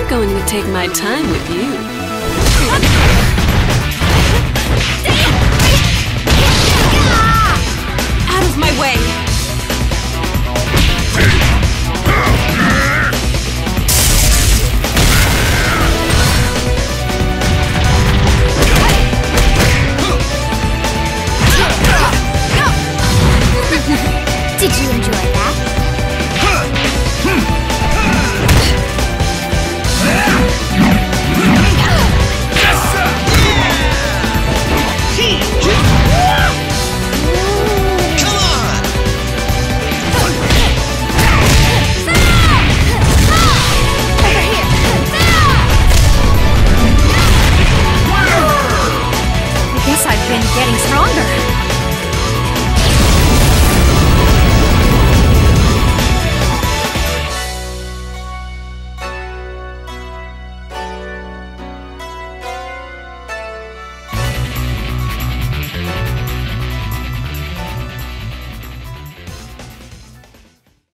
going to take my time with you. Out of my way! Did you enjoy that? I guess I've been getting stronger.